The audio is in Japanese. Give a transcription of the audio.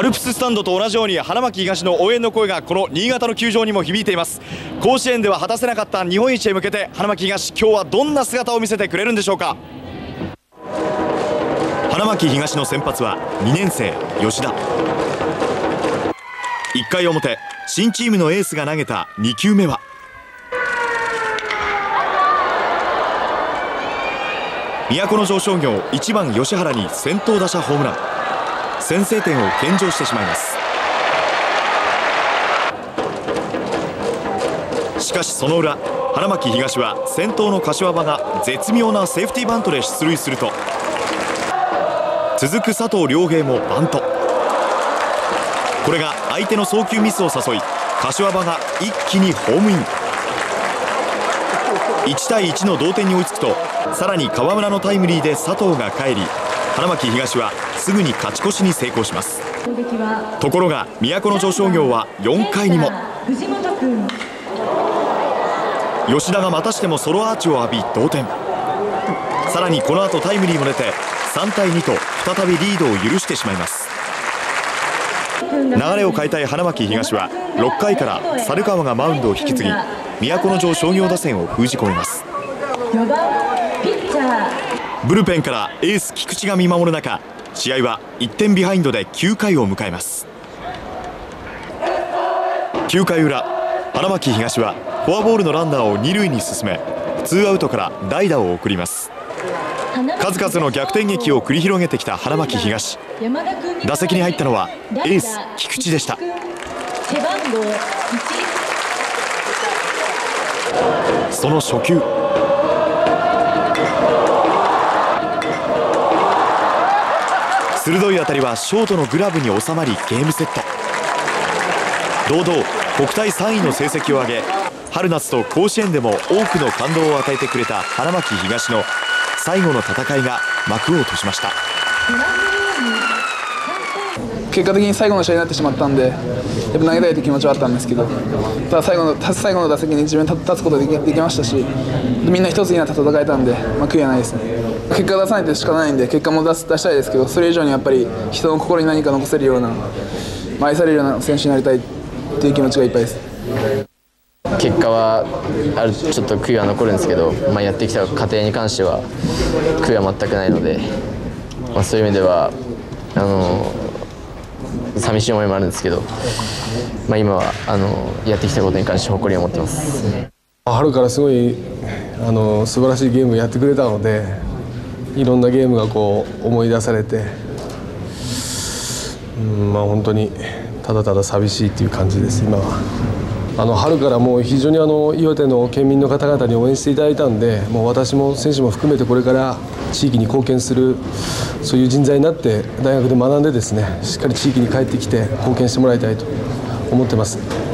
アルプススタンドと同じように花巻東の応援の声がこの新潟の球場にも響いています。甲子園では果たせなかった日本一へ向けて花巻東、今日はどんな姿を見せてくれるんでしょうか。花巻東の先発は2年生吉田。1回表、新チームのエースが投げた2球目は都城商業1番吉原に先頭打者ホームラン。先制点を献上してしまいます。しかしその裏、花巻東は先頭の柏場が絶妙なセーフティーバントで出塁すると、続く佐藤亮平もバント。これが相手の送球ミスを誘い、柏場が一気にホームイン。1対1の同点に追いつくと、さらに川村のタイムリーで佐藤が帰り、花巻東はすぐに勝ち越しに成功します。ところが都城商業は4回にも吉田がまたしてもソロアーチを浴び同点。さらにこの後タイムリーも出て3対2と再びリードを許してしまいます。流れを変えたい花巻東は6回から猿川がマウンドを引き継ぎ、都城商業打線を封じ込めます。ブルペンからエース菊池が見守る中、試合は1点ビハインドで9回を迎えます。9回裏、花巻東はフォアボールのランナーを2塁に進め、ツーアウトから代打を送ります。数々の逆転劇を繰り広げてきた花巻東、打席に入ったのはエース菊池でした。その初球、鋭い当たりはショートのグラブに収まりゲームセット。堂々国体3位の成績を上げ、春夏と甲子園でも多くの感動を与えてくれた花巻東の最後の戦いが幕を閉じました。 結果的に最後の試合になってしまったんで、やっぱ投げたいという気持ちはあったんですけど、ただ最後の打席に自分立つことができましたし、みんな一つになって戦えたんで、悔いはないですね。結果を出さないと仕方ないんで、結果も出したいですけど、それ以上にやっぱり人の心に何か残せるような、愛されるような選手になりたいという気持ちがいっぱいです。 結果はちょっと悔いは残るんですけど、やってきた過程に関しては悔いは全くないので、そういう意味では寂しい思いもあるんですけど、今はやってきたことに関して誇りを持ってます。 春からすごい素晴らしいゲームをやってくれたので、いろんなゲームがこう思い出されて、本当にただただ寂しいっていう感じです。今は春からもう非常に岩手の県民の方々に応援していただいたんで、もう私も選手も含めてこれから地域に貢献する、そういう人材になって大学で学んでですね、しっかり地域に帰ってきて貢献してもらいたいと思ってます。